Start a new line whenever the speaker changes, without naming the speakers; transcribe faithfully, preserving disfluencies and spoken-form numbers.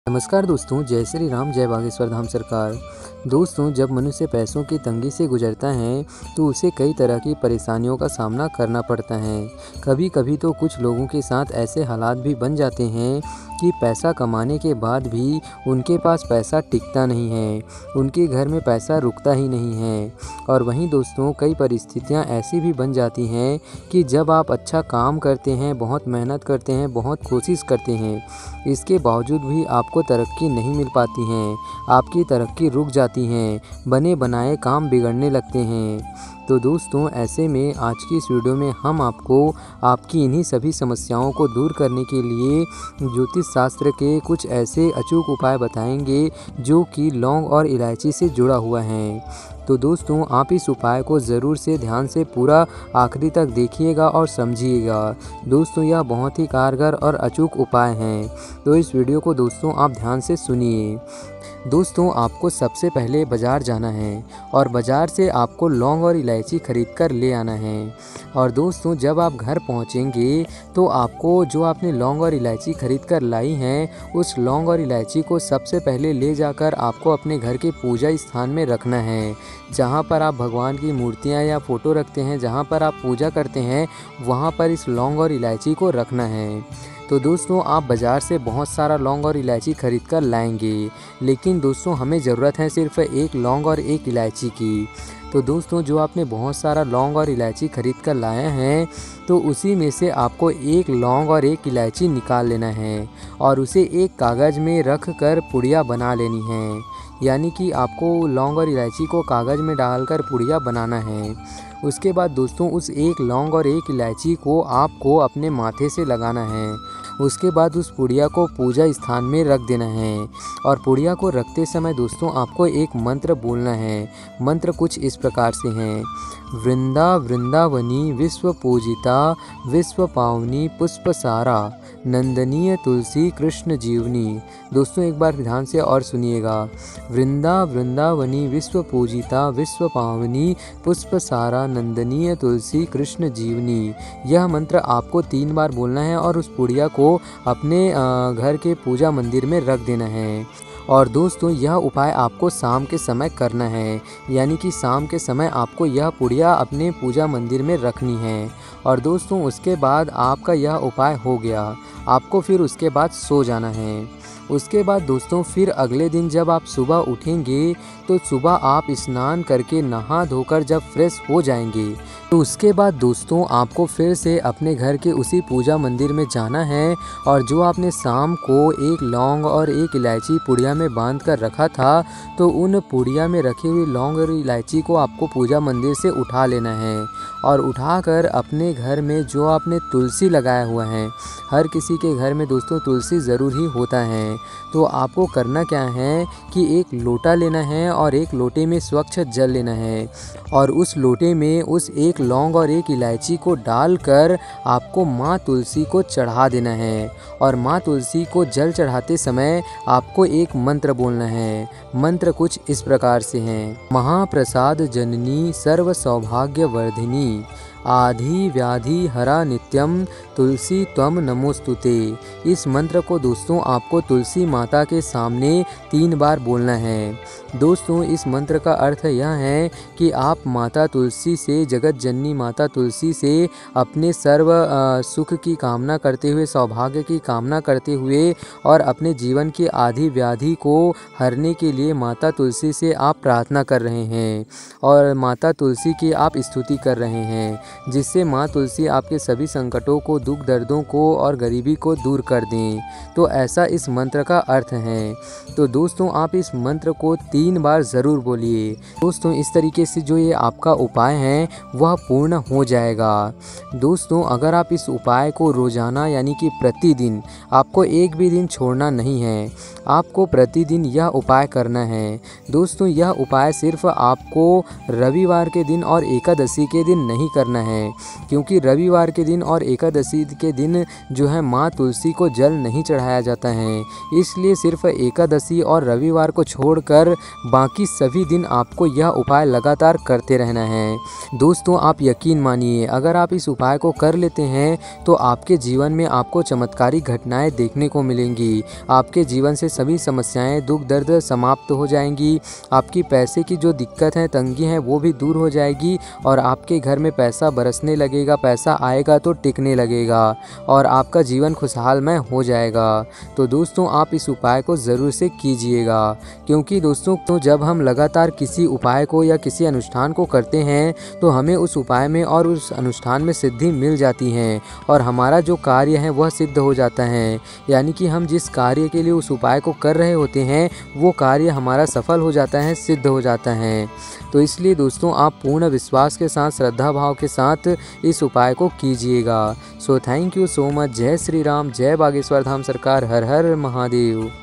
नमस्कार दोस्तों, जय श्री राम, जय बागेश्वर धाम सरकार। दोस्तों, जब मनुष्य पैसों की तंगी से गुजरता है तो उसे कई तरह की परेशानियों का सामना करना पड़ता है। कभी कभी तो कुछ लोगों के साथ ऐसे हालात भी बन जाते हैं कि पैसा कमाने के बाद भी उनके पास पैसा टिकता नहीं है, उनके घर में पैसा रुकता ही नहीं है। और वहीं दोस्तों, कई परिस्थितियां ऐसी भी बन जाती हैं कि जब आप अच्छा काम करते हैं, बहुत मेहनत करते हैं, बहुत कोशिश करते हैं, इसके बावजूद भी आपको तरक्की नहीं मिल पाती है, आपकी तरक्की रुक जाती है, बने बनाए काम बिगड़ने लगते हैं। तो दोस्तों, ऐसे में आज की इस वीडियो में हम आपको आपकी इन्हीं सभी समस्याओं को दूर करने के लिए ज्योतिष शास्त्र के कुछ ऐसे अचूक उपाय बताएंगे जो कि लौंग और इलायची से जुड़ा हुआ है। तो दोस्तों, आप इस उपाय को ज़रूर से ध्यान से पूरा आखिरी तक देखिएगा और समझिएगा। दोस्तों, यह बहुत ही कारगर और अचूक उपाय हैं, तो इस वीडियो को दोस्तों आप ध्यान से सुनिए। दोस्तों, आपको सबसे पहले बाज़ार जाना है और बाज़ार से आपको लौंग और इलायची खरीद कर ले आना है। और दोस्तों, जब आप घर पहुंचेंगे तो आपको जो आपने लौंग और इलायची खरीद कर लाई हैं, उस लौंग और इलायची को सबसे पहले ले जाकर आपको अपने घर के पूजा स्थान में रखना है। जहां पर आप भगवान की मूर्तियां या फ़ोटो रखते हैं, जहां पर आप पूजा करते हैं, वहां पर इस लौंग और इलायची को रखना है। तो दोस्तों, आप बाज़ार से बहुत सारा लौंग और इलायची खरीद कर लाएंगे, लेकिन दोस्तों हमें ज़रूरत है सिर्फ एक लौंग और एक इलायची की। तो दोस्तों, जो आपने बहुत सारा लौंग और इलायची खरीद कर लाए हैं, तो उसी में से आपको एक लौंग और एक इलायची निकाल लेना है और उसे एक कागज़ में रख कर पुड़िया बना लेनी है। यानी कि आपको लौंग और इलायची को कागज़ में डालकर पुड़िया बनाना है। उसके बाद दोस्तों, उस एक लौंग और एक इलायची को आपको अपने माथे से लगाना है। उसके बाद उस पुड़िया को पूजा स्थान में रख देना है और पुड़िया को रखते समय दोस्तों आपको एक मंत्र बोलना है। मंत्र कुछ इस प्रकार से हैं: वृंदा वृंदावनी विश्व पूजिता विश्व पावनी पुष्पसारा नंदनीय तुलसी कृष्ण जीवनी। दोस्तों, एक बार ध्यान से और सुनिएगा। वृंदा वृंदावनी विश्व पूजिता विश्व पावनी पुष्पसारा नंदनीय तुलसी कृष्ण जीवनी। यह मंत्र आपको तीन बार बोलना है और उस पुड़िया को अपने घर के पूजा मंदिर में रख देना है। और दोस्तों, यह उपाय आपको शाम के समय करना है, यानी कि शाम के समय आपको यह पुड़िया अपने पूजा मंदिर में रखनी है। और दोस्तों, उसके बाद आपका यह उपाय हो गया। आपको फिर उसके बाद सो जाना है। उसके बाद दोस्तों, फिर अगले दिन जब आप सुबह उठेंगे तो सुबह आप स्नान करके नहा धोकर जब फ्रेश हो जाएंगे तो उसके बाद दोस्तों आपको फिर से अपने घर के उसी पूजा मंदिर में जाना है और जो आपने शाम को एक लौंग और एक इलायची पुड़िया में बांध कर रखा था, तो उन पुड़िया में रखी हुई लौंग और इलायची को आपको पूजा मंदिर से उठा लेना है और उठाकर अपने घर में जो आपने तुलसी लगाया हुआ है, हर किसी के घर में दोस्तों तुलसी ज़रूर ही होता है, तो आपको करना क्या है कि एक लोटा लेना है और एक लोटे में स्वच्छ जल लेना है और उस लोटे में उस एक लौंग और एक इलायची को डालकर आपको माँ तुलसी को चढ़ा देना है। और माँ तुलसी को जल चढ़ाते समय आपको एक मंत्र बोलना है। मंत्र कुछ इस प्रकार से हैं: महाप्रसाद जननी सर्व सौभाग्य वर्धिनी आधि व्याधि हरा नित्यम तुलसी त्वम नमोस्तुते। इस मंत्र को दोस्तों आपको तुलसी माता के सामने तीन बार बोलना है। दोस्तों, इस मंत्र का अर्थ यह है कि आप माता तुलसी से, जगत जननी माता तुलसी से अपने सर्व सुख की कामना करते हुए, सौभाग्य की कामना करते हुए और अपने जीवन की आधी व्याधि को हरने के लिए माता तुलसी से आप प्रार्थना कर रहे हैं और माता तुलसी की आप स्तुति कर रहे हैं, जिससे माँ तुलसी आपके सभी संकटों को, दुख दर्दों को और गरीबी को दूर कर दें। तो ऐसा इस मंत्र का अर्थ है। तो दोस्तों, आप इस मंत्र को तीन बार ज़रूर बोलिए। दोस्तों, इस तरीके से जो ये आपका उपाय है वह पूर्ण हो जाएगा। दोस्तों, अगर आप इस उपाय को रोज़ाना यानी कि प्रतिदिन, आपको एक भी दिन छोड़ना नहीं है, आपको प्रतिदिन यह उपाय करना है। दोस्तों, यह उपाय सिर्फ आपको रविवार के दिन और एकादशी के दिन नहीं करना है, क्योंकि रविवार के दिन और एकादशी के दिन जो है माँ तुलसी को जल नहीं चढ़ाया जाता है। इसलिए सिर्फ एकादशी और रविवार को छोड़कर बाकी सभी दिन आपको यह उपाय लगातार करते रहना है। दोस्तों, आप यकीन मानिए, अगर आप इस उपाय को कर लेते हैं तो आपके जीवन में आपको चमत्कारी घटनाएं देखने को मिलेंगी। आपके जीवन से सभी समस्याएं, दुख दर्द समाप्त हो जाएंगी। आपकी पैसे की जो दिक्कत है, तंगी है, वो भी दूर हो जाएगी और आपके घर में पैसा बरसने लगेगा। पैसा आएगा तो टिकने लगेगा और आपका जीवन खुशहालमय हो जाएगा। तो दोस्तों, आप इस उपाय को ज़रूर से कीजिएगा, क्योंकि दोस्तों तो जब हम लगातार किसी उपाय को या किसी अनुष्ठान को करते हैं तो हमें उस उपाय में और उस अनुष्ठान में सिद्धि मिल जाती है और हमारा जो कार्य है वह सिद्ध हो जाता है। यानी कि हम जिस कार्य के लिए उस उपाय को कर रहे होते हैं वो कार्य हमारा सफल हो जाता है, सिद्ध हो जाता है। तो इसलिए दोस्तों, आप पूर्ण विश्वास के साथ, श्रद्धा भाव के साथ इस उपाय को कीजिएगा। So thank you so much. जय श्री राम, जय बागेश्वर धाम सरकार, हर हर महादेव।